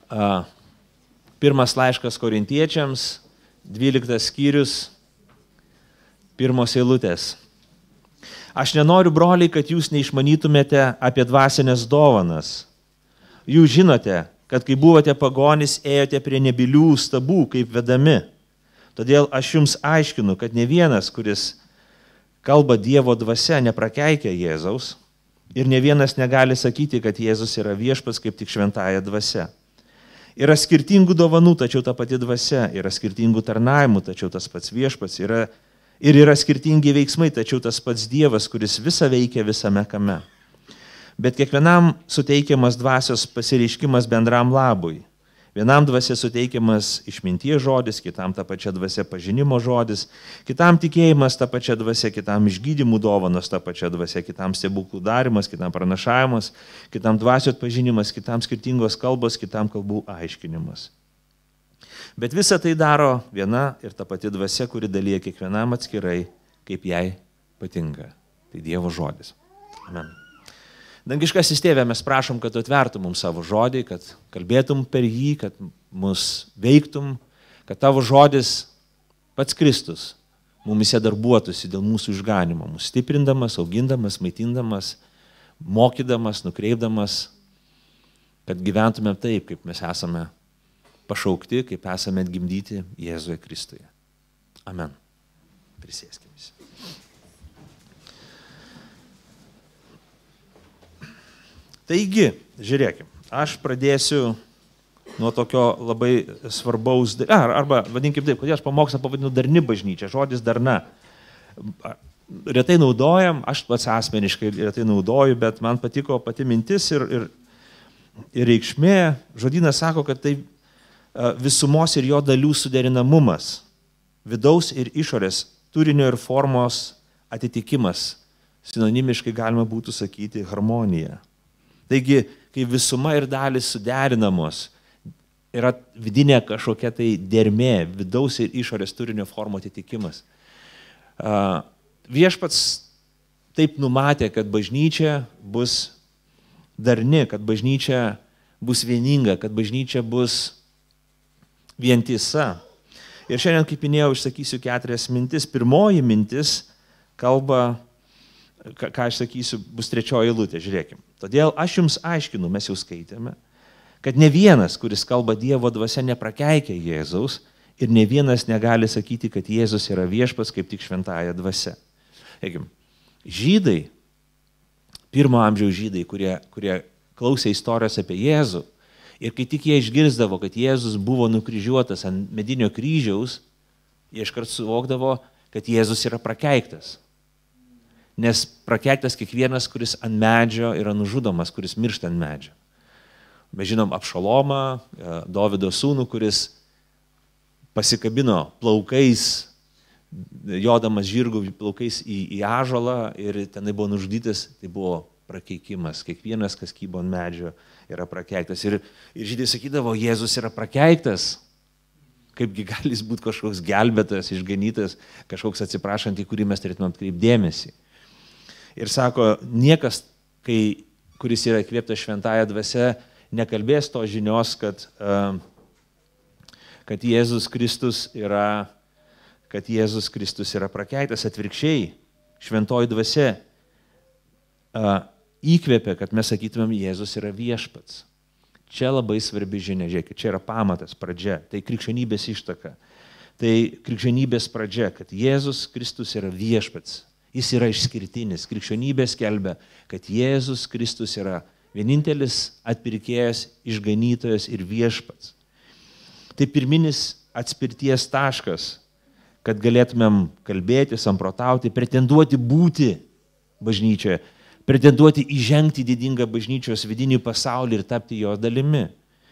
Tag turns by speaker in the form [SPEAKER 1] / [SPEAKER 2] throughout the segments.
[SPEAKER 1] Pirmas laiškas Korintiečiams, 12 skyrius, 1 eilutės. Aš nenoriu, broliai, kad jūs neišmanytumėte apie dvasinės dovanas. Jūs žinote, kad kai buvote pagonys, ėjote prie nebylių stabų, kaip vedami. Todėl aš jums aiškinu, kad ne vienas, kuris kalba Dievo dvasia, neprakeikia Jėzaus ir ne vienas negali sakyti, kad Jėzus yra viešpats kaip tik šventąja dvasia. Yra skirtingų dovanų, tačiau ta pati dvasia, yra skirtingų tarnavimų, tačiau tas pats viešpats, yra skirtingi veiksmai, tačiau tas pats Dievas, kuris visą veikia visame kame. Bet kiekvienam suteikiamas dvasios pasireiškimas bendram labui. Vienam dvasia suteikiamas išminties žodis, kitam ta pačia dvasia pažinimo žodis, kitam tikėjimas ta pačia dvasia, kitam išgydymų dovanos ta pačia dvasia, kitam stebuklų darimas, kitam pranašavimas, kitam dvasios pažinimas, kitam skirtingos kalbos, kitam kalbų aiškinimas. Bet visą tai daro viena ir ta pati dvasia, kuri dalyja kiekvienam atskirai, kaip jai patinka. Tai Dievo žodis. Amen. Dangiškasis Tėve, mes prašom, kad atvertum mums savo žodį, kad kalbėtum per jį, kad mus veiktum, kad tavo žodis, pats Kristus, mumise darbuotųsi dėl mūsų išganimo, mus stiprindamas, augindamas, maitindamas, mokydamas, nukreipdamas, kad gyventume taip, kaip mes esame pašaukti, kaip esame atgimdyti Jėzuje Kristuje. Amen. Prisėskime. Taigi, žiūrėkime, aš pradėsiu nuo tokio labai svarbaus, arba vadinkim taip, kodėl aš pamokslą pavadinu darni bažnyčia, žodis darna. Retai naudojam, aš pats asmeniškai retai naudoju, bet man patiko pati mintis ir reikšmė. Žodynas sako, kad tai visumos ir jo dalių suderinamumas, vidaus ir išorės, turinio ir formos atitikimas, sinonimiškai galima būtų sakyti harmonija. Taigi, kai visuma ir dalis suderinamos, yra vidinė kažkokia tai dermė, vidaus ir išorės turinio formų atitikimas. Viešpats taip numatė, kad bažnyčia bus darni, kad bažnyčia bus vieninga, kad bažnyčia bus vientisa. Ir šiandien, kaip minėjau, išsakysiu 4 mintis. Pirmoji mintis kalba, ką aš sakysiu, bus 3 eilutė, žiūrėkime. Todėl aš jums aiškinu, mes jau skaitėme, kad ne vienas, kuris kalba Dievo dvasia, neprakeikia Jėzaus ir ne vienas negali sakyti, kad Jėzus yra viešpats kaip tik šventąja dvasia. Ekim, žydai, 1 amžiaus žydai, kurie klausė istorijos apie Jėzų ir kai tik jie išgirsdavo, kad Jėzus buvo nukryžiuotas ant medinio kryžiaus, jie iškart suvokdavo, kad Jėzus yra prakeiktas. Nes prakeiktas kiekvienas, kuris ant medžio yra nužudomas, kuris miršta ant medžio. Mes žinom Abšalomą, Dovydo sūnų, kuris pasikabino plaukais, jodamas žirgų plaukais į ąžuolą ir tenai buvo nužudytas, tai buvo prakeikimas. Kiekvienas, kas kybo ant medžio, yra prakeiktas. Ir žydai sakydavo, Jėzus yra prakeiktas. Kaipgi gali jis būti kažkoks gelbėtas, išganytas, kažkoks atsiprašant, į kurį mes turėtume atkreipti dėmesį. Ir sako, niekas, kuris yra įkvėptas šventąja dvasia, nekalbės to žinios, kad Jėzus Kristus yra prakeiktas. Atvirkščiai, šventoji dvasia įkvėpia, kad mes sakytumėm, Jėzus yra viešpats. Čia labai svarbi žinia, žiūrėkit, čia yra pamatas, pradžia, tai krikščionybės ištaka. Tai krikščionybės pradžia, kad Jėzus Kristus yra viešpats. Jis yra išskirtinis. Krikščionybė skelbia, kad Jėzus Kristus yra vienintelis atpirkėjas, išganytojas ir viešpats. Tai pirminis atspirties taškas, kad galėtumėm kalbėti, samprotauti, pretenduoti būti bažnyčioje, pretenduoti įžengti didingą bažnyčios vidinį pasaulį ir tapti jo dalimi.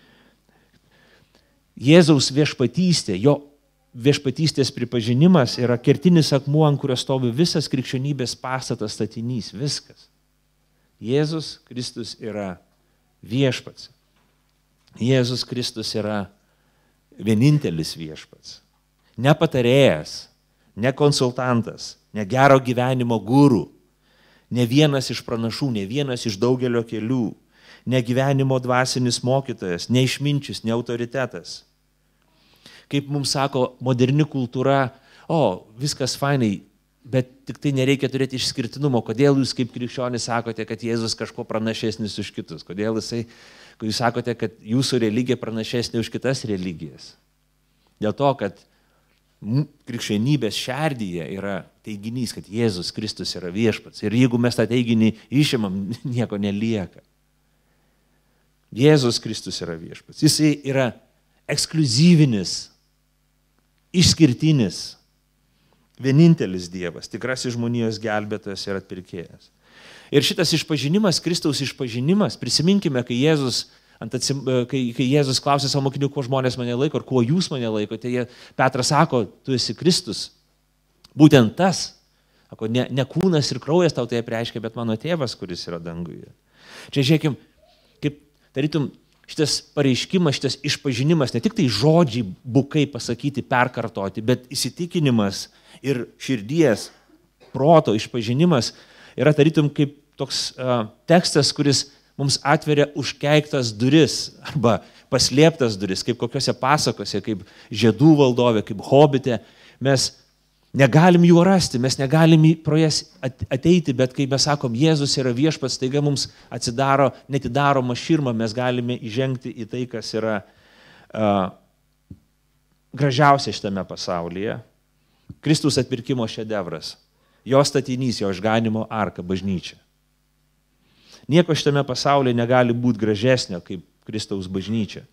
[SPEAKER 1] Jėzaus viešpatystė, jo viešpatystės pripažinimas yra kertinis akmuo, ant kurio stovi visas krikščionybės pastatas, statinys, viskas. Jėzus Kristus yra viešpats. Jėzus Kristus yra vienintelis viešpats. Ne patarėjas, ne konsultantas, ne gero gyvenimo guru, ne vienas iš pranašų, ne vienas iš daugelio kelių, ne gyvenimo dvasinis mokytojas, ne išminčius, ne autoritetas. Kaip mums sako moderni kultūra, viskas fainai, bet tik tai nereikia turėti išskirtinumo. Kodėl jūs kaip krikščionys sakote, kad Jėzus kažko pranašesnis už kitus? Kodėl jūs sakote, kad jūsų religija pranašesnė už kitas religijas? Dėl to, kad krikščionybės šerdyje yra teiginys, kad Jėzus Kristus yra viešpats. Ir jeigu mes tą teiginį išimam, nieko nelieka. Jėzus Kristus yra viešpats. Jisai yra ekskliuzyvinis, išskirtinis, vienintelis Dievas, tikrasis žmonijos gelbėtojas ir atpirkėjas. Ir šitas išpažinimas, Kristaus išpažinimas, prisiminkime, kai Jėzus klausė savo mokinių, kuo žmonės mane laiko, ar kuo jūs mane laikote, Petras sako, tu esi Kristus. Būtent tas, sako, ne kūnas ir kraujas tau tai apreiškia, bet mano tėvas, kuris yra danguje. Čia žiūrėkim, kaip tarytum šitas pareiškimas, šitas išpažinimas, ne tik tai žodžiai bukai pasakyti, perkartoti, bet įsitikinimas ir širdies, proto išpažinimas yra tarytum kaip toks tekstas, kuris mums atveria užkeiktas duris arba paslėptas duris, kaip kokiose pasakose, kaip žiedų valdovė, kaip hobite. Mes negalim jų rasti, mes negalim pro jas ateiti, bet kai mes sakom, Jėzus yra viešpats, taiga mums netidaroma širma, mes galime įžengti į tai, kas yra gražiausia šitame pasaulyje. Kristaus atpirkimo šedevras, jo statinys, jo išganimo arka, bažnyčia. Nieko šitame pasaulyje negali būti gražesnio kaip Kristaus bažnyčia.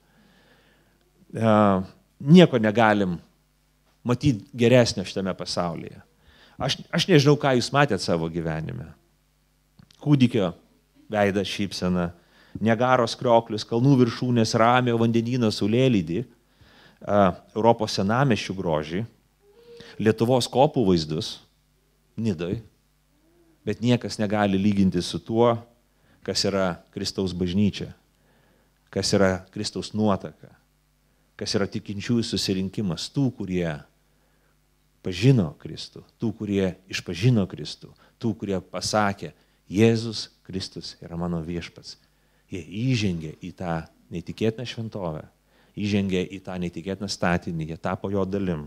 [SPEAKER 1] Nieko negalim matyti geresnio šitame pasaulyje. Aš nežinau, ką jūs matėt savo gyvenime. Kūdikio veidą šypseną, Niagaros krioklius, kalnų viršūnės, Ramiojo vandenyno saulėlydį, Europos senamiesčių grožį, Lietuvos kopų vaizdus, Nidoj, bet niekas negali lyginti su tuo, kas yra Kristaus bažnyčia, kas yra Kristaus nuotaka, kas yra tikinčiųjų susirinkimas, tų, kurie pažino Kristų, tų, kurie išpažino Kristų, tų, kurie pasakė, Jėzus Kristus yra mano viešpats. Jie įžengė į tą neįtikėtiną šventovę, įžengė į tą neįtikėtiną statinį, jie tapo jo dalim.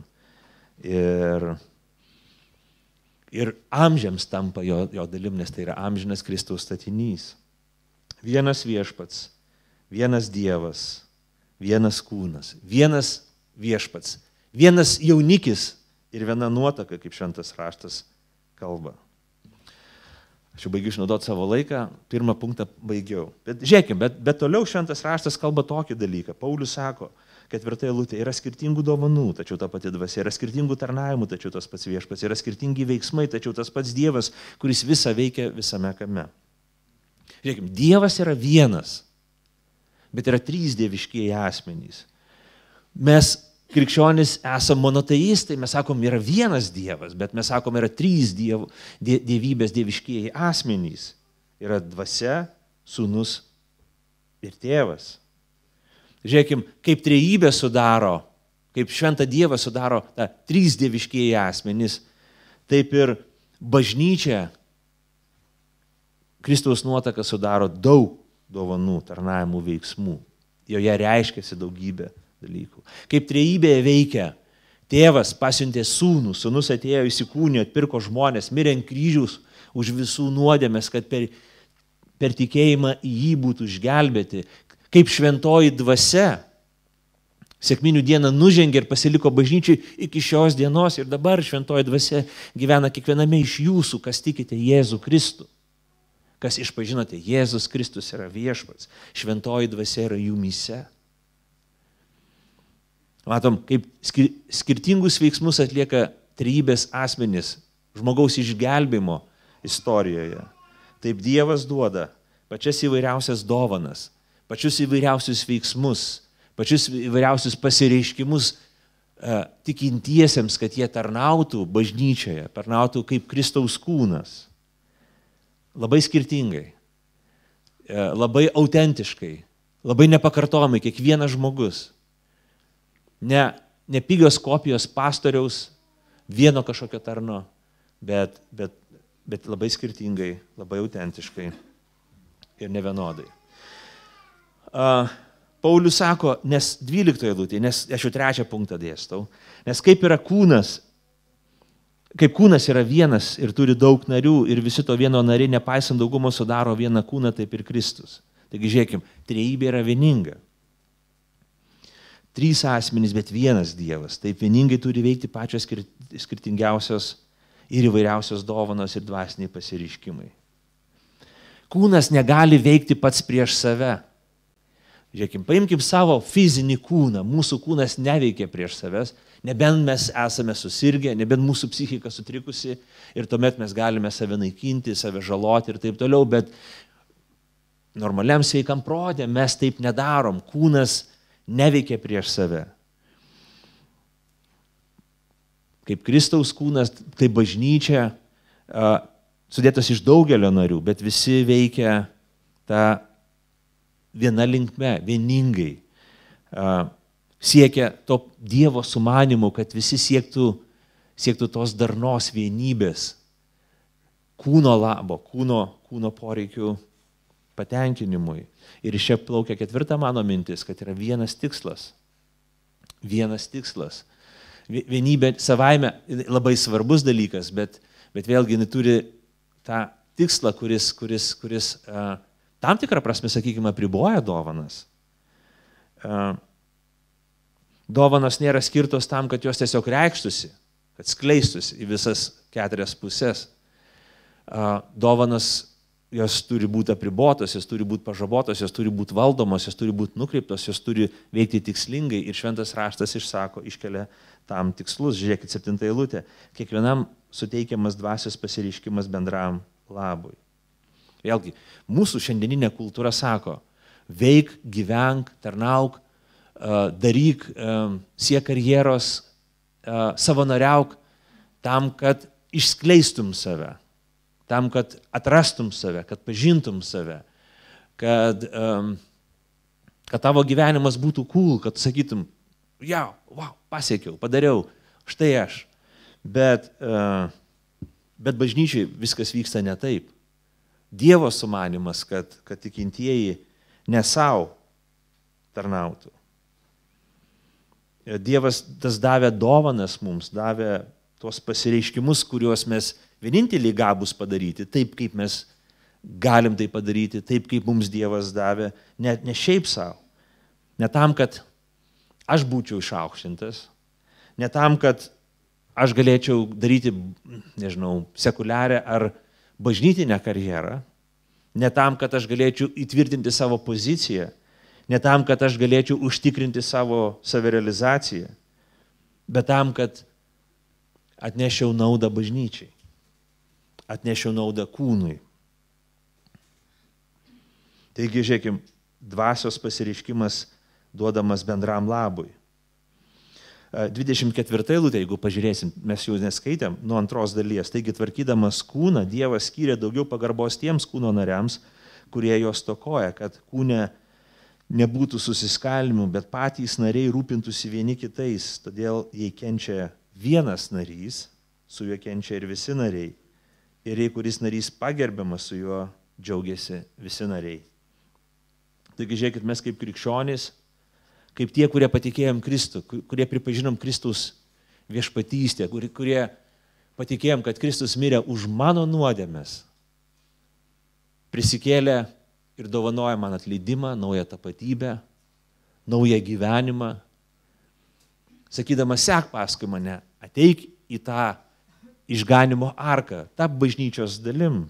[SPEAKER 1] Ir amžiams tampa jo dalim, nes tai yra amžinas Kristaus statinys. Vienas viešpats, vienas Dievas, vienas kūnas, vienas viešpats, vienas jaunikis ir viena nuotaka, kaip šventas raštas kalba. Aš jau baigiu išnaudoti savo laiką, pirmą punktą baigiau. Bet žiūrėkime, bet toliau šventas raštas kalba tokį dalyką. Paulius sako, 4 eilutė, yra skirtingų dovanų, tačiau ta pati dvasia, yra skirtingų tarnavimų, tačiau tas pats viešpats, yra skirtingi veiksmai, tačiau tas pats Dievas, kuris visą veikia visame kame. Žiūrėkime, Dievas yra vienas, bet yra 3 dieviškieji asmenys. Mes krikščionys esame monoteistai, mes sakom, yra vienas Dievas, bet mes sakom, yra 3 dievybės dieviškieji asmenys. Yra dvasia, sūnus ir tėvas. Žiūrėkime, kaip trejybė sudaro, kaip šventą Dievą sudaro 3 dieviškieji asmenys, taip ir bažnyčia, Kristaus nuotaka sudaro daug dovanų, tarnavimų, veiksmų. Joje reiškiasi daugybė dalykų. Kaip trejybė veikia, tėvas pasiuntė sūnų, sūnus atėjo įsikūnijo, atpirko žmonės, mirė ant kryžiaus už visų nuodėmes, kad per tikėjimą į jį būtų išgelbėti. Kaip šventoji dvasia sekminių dieną nužengė ir pasiliko bažnyčiai iki šios dienos ir dabar šventoji dvasia gyvena kiekviename iš jūsų, kas tikite Jėzų Kristų. Kas išpažinote, Jėzus Kristus yra viešpats, šventoji dvasia yra jumyse. Matom, kaip skirtingus veiksmus atlieka trejybės asmenys žmogaus išgelbėjimo istorijoje. Taip Dievas duoda pačias įvairiausias dovanas, pačius įvairiausius veiksmus, pačius įvairiausius pasireiškimus tikintiesiems, kad jie tarnautų bažnyčioje, tarnautų kaip Kristaus kūnas. Labai skirtingai, labai autentiškai, labai nepakartomai, kiekvienas žmogus. Ne pigios kopijos pastoriaus, vieno kažkokio tarno, bet labai skirtingai, labai autentiškai ir nevienodai. Paulius sako, nes 12 eilutė, nes aš jau 3 punktą dėstau, nes kaip yra kūnas, kaip kūnas yra vienas ir turi daug narių ir visi to vieno nariai, nepaisant daugumo, sudaro vieną kūną, taip ir Kristus. Taigi žiūrėkim, trejybė yra vieninga. 3 asmenys, bet vienas Dievas. Taip vieningai turi veikti pačios skirtingiausios ir įvairiausios dovanos ir dvasiniai pasireiškimai. Kūnas negali veikti pats prieš save. Žiūrėkim, paimkim savo fizinį kūną. Mūsų kūnas neveikia prieš savęs, nebent mes esame susirgę, nebent mūsų psichika sutrikusi ir tuomet mes galime save naikinti, save žaloti ir taip toliau, bet normaliam sveikam protė mes taip nedarom. Kūnas neveikia prieš save. Kaip Kristaus kūnas, tai bažnyčia sudėtas iš daugelio narių, bet visi veikia tą viena linkme, vieningai. Siekia to Dievo sumanimų, kad visi siektų tos darnos vienybės, kūno labo, kūno poreikių patenkinimui. Ir iš čia plaukia 4 mano mintis, kad yra vienas tikslas. Vienas tikslas. Vienybė savaime labai svarbus dalykas, bet vėlgi jinai turi tą tikslą, kuris tam tikrą prasme, sakykime, apriboja dovanas. Dovanos nėra skirtos tam, kad jos tiesiog reikštųsi, kad skleistusi į visas 4 pusės. Dovanos, jos turi būti apribotos, jos turi būti pažabotos, jos turi būti valdomos, jos turi būti nukreiptos, jos turi veikti tikslingai ir šventas raštas iškelia tam tikslus. Žiūrėkit 7 eilutė. Kiekvienam suteikiamas dvasios pasireiškimas bendram labui. Vėlgi, mūsų šiandieninė kultūra sako, veik, gyvenk, tarnauk, daryk, siek karjeros, savanoriauk tam, kad išskleistum save, tam, kad atrastum save, kad pažintum save, kad tavo gyvenimas būtų cool, kad sakytum, wow, pasiekiau, padariau, štai aš. Bet bažnyčiai viskas vyksta ne taip. Dievo sumanimas, kad tikintieji ne savo tarnautų. Dievas tas davė dovanas mums, davė tuos pasireiškimus, kuriuos mes vieninteliai gabūs padaryti, taip kaip mes galim tai padaryti, taip kaip mums Dievas davė, ne šiaip savo. Ne tam, kad aš būčiau išaukštintas, ne tam, kad aš galėčiau daryti, nežinau, sekuliarę ar bažnytinę karjerą, ne tam, kad aš galėčiau įtvirtinti savo poziciją, ne tam, kad aš galėčiau užtikrinti savo savirealizaciją, bet tam, kad atnešiau naudą bažnyčiai, atnešiau naudą kūnui. Taigi, žiūrėkim, dvasios pasireiškimas duodamas bendram labui. 24 eilutė, jeigu pažiūrėsim, mes jau neskaitėm, nuo 2 dalies. Taigi, tvarkydamas kūną, Dievas skyrė daugiau pagarbos tiems kūno nariams, kurie jos stokoja, kad kūne nebūtų susiskalimų, bet patys nariai rūpintųsi vieni kitais. Todėl, jei kenčia vienas narys, su juo kenčia ir visi nariai. Ir jei kuris narys pagerbiamas, su juo džiaugiasi visi nariai. Taigi, žiūrėkit, mes kaip krikščionys, kaip tie, kurie patikėjom Kristų, kurie pripažinom Kristaus viešpatystę, kurie patikėjom, kad Kristus mirė už mano nuodėmes, prisikėlė ir dovanoja man atleidimą, naują tapatybę, naują gyvenimą, sakydama, sek paskui mane, ateik į tą išganimo arką, tap bažnyčios dalim.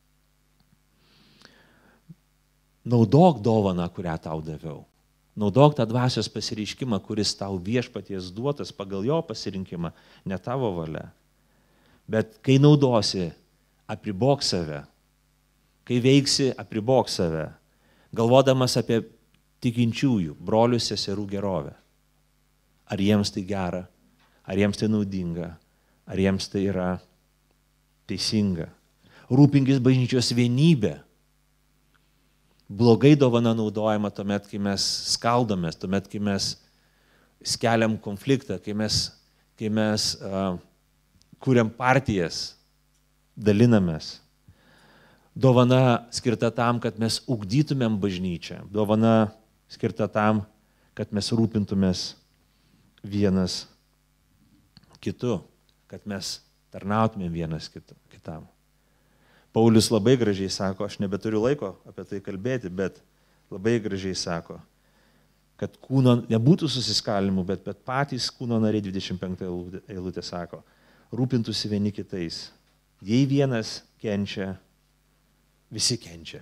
[SPEAKER 1] Naudok dovaną, kurią tau daviau. Naudok tą dvasios pasireiškimą, kuris tau viešpaties duotas pagal jo pasirinkimą, ne tavo valia. Bet kai naudosi, apribok save. Kai veiksi, apribok save, galvodamas apie tikinčiųjų, brolių, seserų gerovę. Ar jiems tai gera, ar jiems tai naudinga, ar jiems tai yra teisinga. Rūpinkis bažnyčios vienybę. Blogai dovana naudojama tuomet, kai mes skaldomės, tuomet, kai mes skeliam konfliktą, kai mes kuriam partijas, dalinamės. Dovana skirta tam, kad mes ugdytumėm bažnyčią. Dovana skirta tam, kad mes rūpintumės vienas kitu, kad mes tarnautumėm vienas kitam. Paulius labai gražiai sako, aš nebeturiu laiko apie tai kalbėti, bet labai gražiai sako, kad kūno nebūtų susiskalymų, bet patys kūno nariai 25 eilutė sako, rūpintųsi vieni kitais. Jei vienas kenčia, visi kenčia.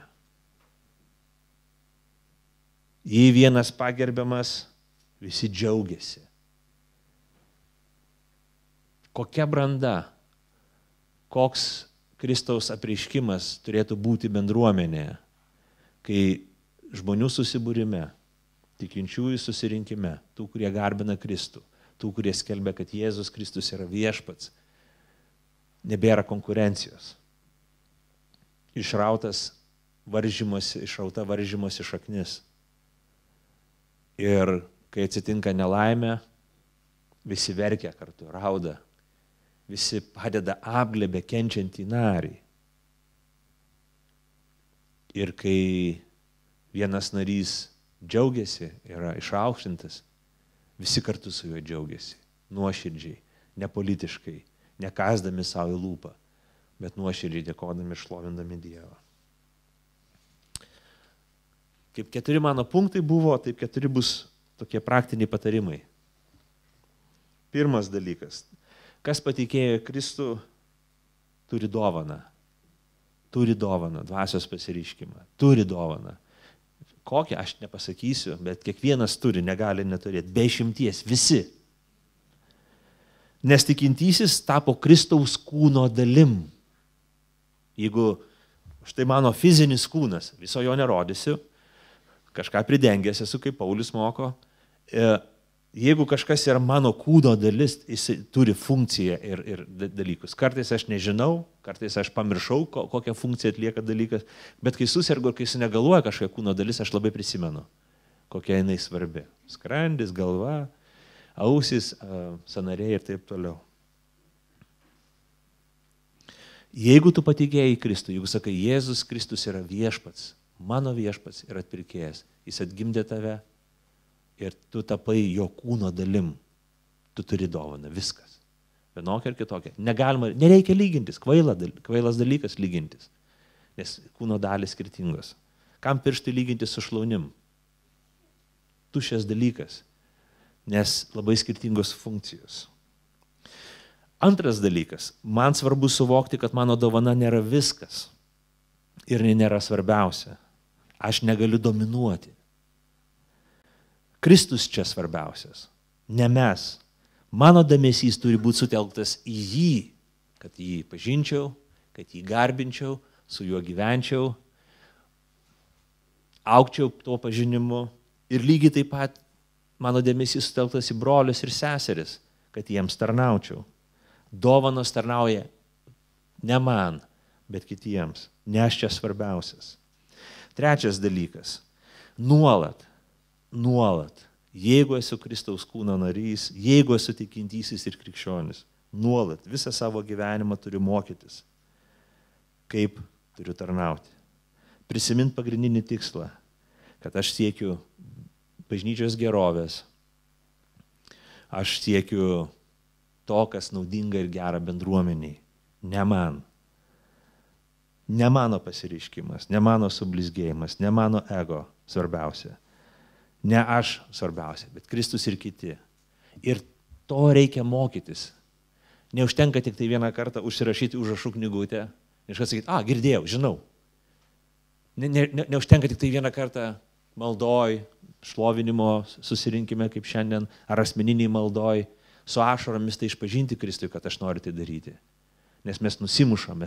[SPEAKER 1] Jei vienas pagerbiamas, visi džiaugiasi. Kokia branda, koks Kristaus apreiškimas turėtų būti bendruomenėje, kai žmonių susibūrime, tikinčiųjų susirinkime, tų, kurie garbina Kristų, tų, kurie skelbia, kad Jėzus Kristus yra viešpats, nebėra konkurencijos. Išrauta varžymosi šaknis. Ir kai atsitinka nelaimė, visi verkia kartu, rauda, visi padeda apglėbę kenčiantį narį. Ir kai vienas narys džiaugiasi, yra išaukštintas, visi kartu su juo džiaugiasi, nuoširdžiai, nepolitiškai, nekasdami savo į lūpą, bet nuoširdžiai dėkodami ir šlovindami Dievą. Kaip 4 mano punktai buvo, taip 4 bus tokie praktiniai patarimai. Pirmas dalykas. Kas patikėjo Kristų, turi dovaną. Turi dovaną, dvasios pasireiškimą. Turi dovaną. Kokią aš nepasakysiu, bet kiekvienas turi, negali neturėti. Be išimties, visi. Nes tikintysis tapo Kristaus kūno dalim. Jeigu štai mano fizinis kūnas, viso jo nerodysiu, kažką pridengęs esu, kaip Paulius moko, jeigu kažkas yra mano kūno dalis, jis turi funkciją ir dalykus. Kartais aš nežinau, kartais aš pamiršau, kokią funkciją atlieka dalykas, bet kai susirgu, kai sunegaluoja kažkokia kūno dalis, aš labai prisimenu, kokia jinai svarbi. Skrandis, galva, ausis, sąnariai ir taip toliau. Jeigu tu patikėjai Kristų, jeigu sakai, Jėzus Kristus yra viešpats, mano viešpats ir atpirkėjas, jis atgimdė tave ir tu tapai jo kūno dalim, tu turi dovaną, viskas. Vienokia ir kitokia. Nereikia lygintis, kvailas dalykas lygintis, nes kūno dalis skirtingos. Kam pirštai lyginti su šlaunim? Tuščias dalykas, nes labai skirtingos funkcijos. Antras dalykas, man svarbu suvokti, kad mano dovana nėra viskas ir nėra svarbiausia. Aš negaliu dominuoti. Kristus čia svarbiausias, ne mes. Mano dėmesys turi būti sutelktas į jį, kad jį pažinčiau, kad jį garbinčiau, su juo gyvenčiau, augčiau tuo pažinimu ir lygiai taip pat mano dėmesys sutelktas į brolius ir seseris, kad jiems tarnaučiau. Dovanos tarnauja ne man, bet kitiems, ne aš čia svarbiausias. Trečias dalykas, nuolat, jeigu esu Kristaus kūno narys, jeigu esu tikintysis ir krikščionis, nuolat visą savo gyvenimą turiu mokytis, kaip turiu tarnauti. Prisimint pagrindinį tikslą, kad aš siekiu bažnyčios gerovės, aš siekiu to, kas naudinga ir gera bendruomeniai, ne man. Ne mano pasireiškimas, ne mano sublizgėjimas, ne mano ego svarbiausia. Ne aš svarbiausia, bet Kristus ir kiti. Ir to reikia mokytis. Neužtenka tik tai vieną kartą užsirašyti užrašų knygutę ir sakyti, girdėjau, žinau. Neužtenka tik tai vieną kartą maldoj, šlovinimo susirinkime kaip šiandien, ar asmeniniai maldoj, su ašaromis tai išpažinti Kristui, kad aš noriu tai daryti. Nes mes nusimušam,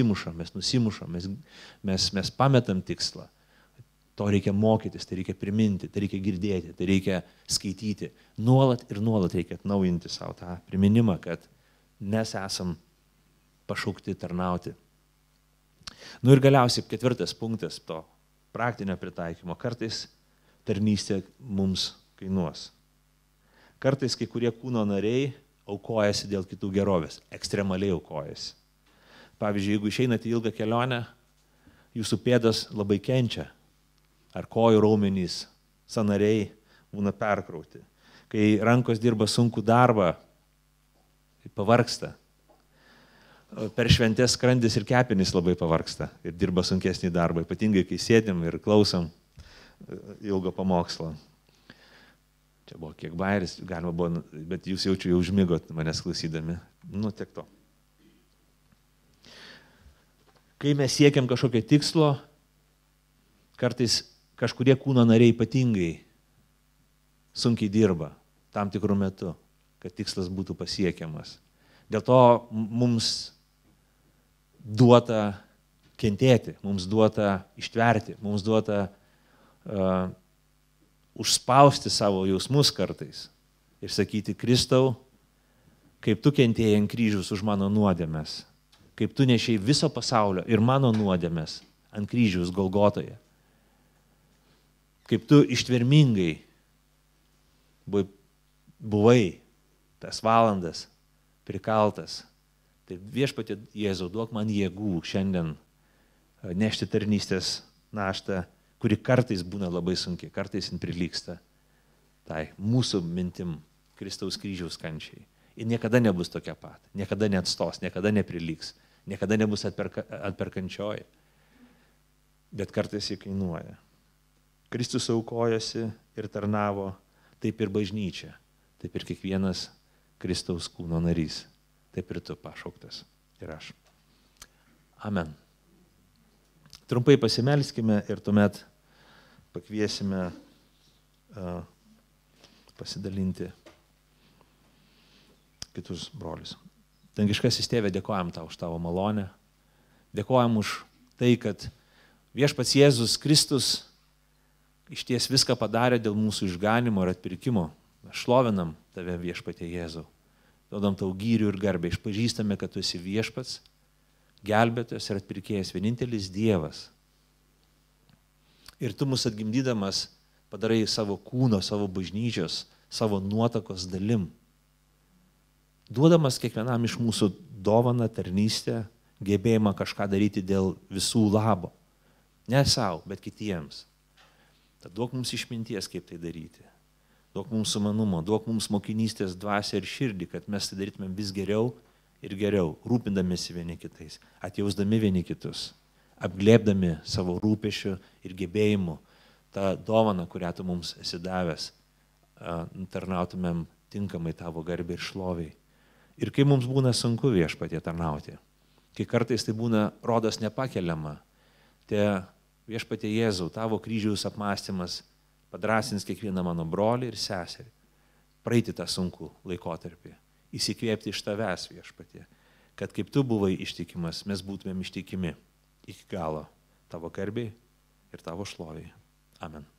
[SPEAKER 1] mes pametam tikslą. To reikia mokytis, tai reikia priminti, tai reikia girdėti, tai reikia skaityti. Nuolat ir nuolat reikia atnaujinti savo tą priminimą, kad mes esam pašaukti tarnauti. Ir galiausiai 4 punktas to praktinio pritaikymo. Kartais tarnystė mums kainuos. Kartais kai kurie kūno nariai aukojasi dėl kitų gerovės, ekstremaliai aukojasi. Pavyzdžiui, jeigu išeinate į ilgą kelionę, jūsų pėdas labai kenčia, ar kojų raumenys, sąnariai būna perkrauti. Kai rankos dirba sunkų darbą, tai pavargsta. Per šventės skrandis ir kepenys labai pavargsta ir dirba sunkesnį darbą, ypatingai kai sėdim ir klausom ilgo pamokslo. Čia buvo kiek bairis, galima buvo, bet jūs jaučiu jau užmigot manęs klausydami. Nu, tiek to. Kai mes siekiam kažkokio tikslo, kartais kažkurie kūno nariai ypatingai sunkiai dirba tam tikrų metu, kad tikslas būtų pasiekiamas. Dėl to mums duota kentėti, mums duota ištverti, mums duota užspausti savo jausmus kartais ir sakyti, Kristau, kaip tu kentėjai ant kryžiaus už mano nuodėmes, kaip tu nešiai viso pasaulio ir mano nuodėmes ant kryžiaus Golgotoje, kaip tu ištvermingai buvai tas valandas prikaltas. Tai Viešpatie Jėzau, duok man jėgų šiandien nešti tarnystės naštą, kuri kartais būna labai sunki, kartais jin prilygsta tai mūsų mintim Kristaus kryžiaus kančiai. Ir niekada nebus tokia pat, niekada neatstos, niekada neprilygs, niekada nebus atperkančioji, bet kartais jį kainuoja. Kristus aukojosi ir tarnavo, taip ir bažnyčia, taip ir kiekvienas Kristaus kūno narys. Taip ir tu pašauktas. Ir aš. Amen. Trumpai pasimelskime ir tuomet pakviesime pasidalinti kitus brolius. Dangiškasis Tėve, dėkojam tau už tavo malonę. Dėkojam už tai, kad Viešpats Jėzus Kristus išties viską padarė dėl mūsų išganimo ir atpirkimo. Šlovinam tave, Viešpatie Jėzau. Duodam tau gyrių ir garbę, išpažįstame, kad tu esi Viešpats, gelbėtojas ir atpirkėjas, vienintelis Dievas. Ir tu mus atgimdydamas padarai savo kūno, savo bažnyčios, savo nuotakos dalim. Duodamas kiekvienam iš mūsų dovaną, tarnystę, gebėjimą kažką daryti dėl visų labo. Ne savo, bet kitiems. Tad duok mums išminties, kaip tai daryti. Duok mums sumanumo, duok mums mokinystės dvasią ir širdį, kad mes tai darytumėm vis geriau ir geriau, rūpindamėsi vieni kitais, atjausdami vieni kitus, apglėbdami savo rūpešių ir gebėjimų tą dovaną, kurią tu mums esi davęs, tarnautumėm tinkamai tavo garbei ir šloviai. Ir kai mums būna sunku Viešpatie tarnauti, kai kartais tai būna rodos nepakeliama, tai Viešpatie Jėzau, tavo kryžiaus apmąstymas padrasins kiekvieną mano brolį ir seserį, praeiti tą sunkų laikotarpį, įsikvėpti iš tavęs, Viešpatie, kad kaip tu buvai ištikimas, mes būtumėm ištikimi iki galo tavo garbei ir tavo šloviai. Amen.